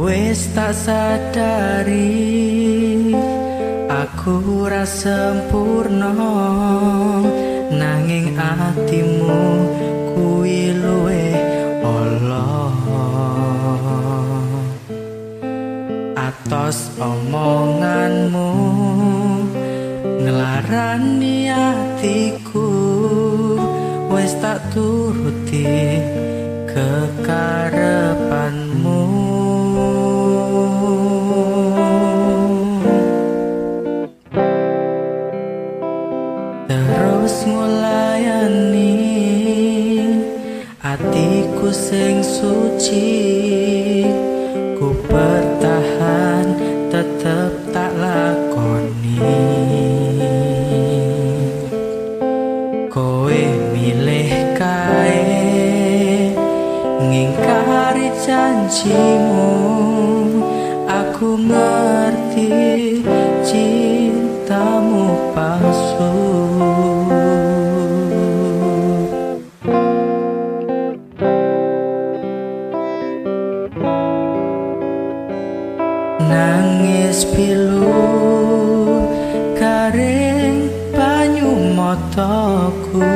Wis tak sadari aku ora sempurna, nanging atimu kuwi luwih ala. Atos omonganmu ngelarani atiku, wis tak turuti kekarepanmu. Terus ngulayani atiku sing suci, ku bertahan tetep tak lakoni. Kowe milih kae ngingkari janjimu, aku ngerti cintamu palsu. Nangis pilu garing banyu mataku,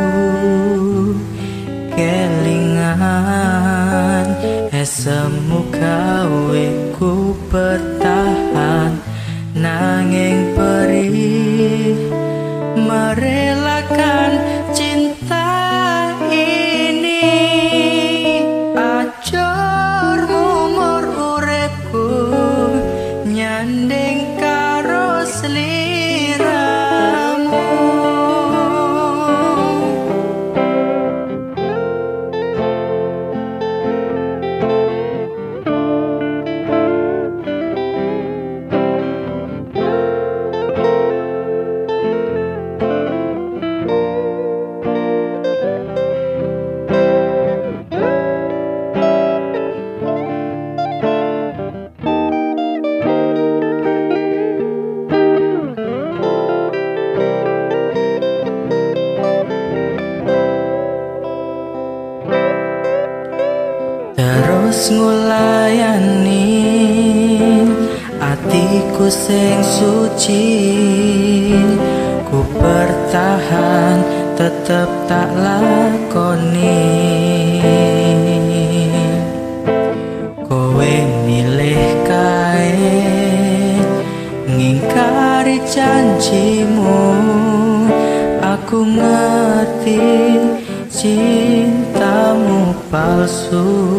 kelingan esemu gawe ku bertahan, nanging perih merelakan cinta ini. Ajur umur uripku nyanding karo sliramu. Terus ngulayani atiku sing suci, ku bertahan tetep tak lakoni. Kowe milih kae ngingkari janjimu, aku ngerti cintamu palsu.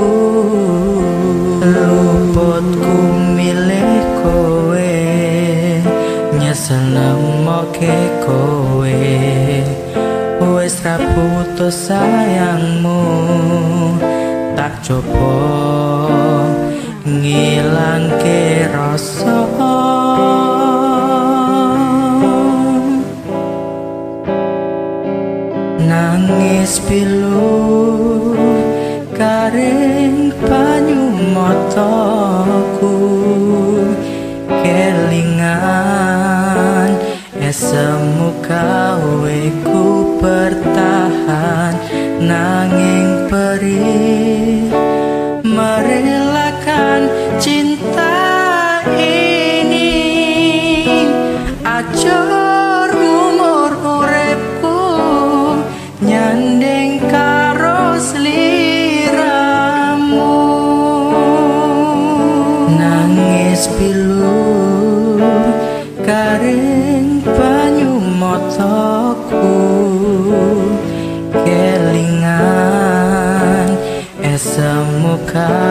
Luputku milih kowe, nyesel nemoke kowe, wis ra putus sayangmu, tak coba ngilangke rasa. Nangis pilu garing banyu mataku, kelingan esemu gawe ku bertahan, nanging perih merelakan cinta ini. Ajur umur uripku nyanding karo sliramu. Nangis pilu garing banyu mataku, kelingan esemu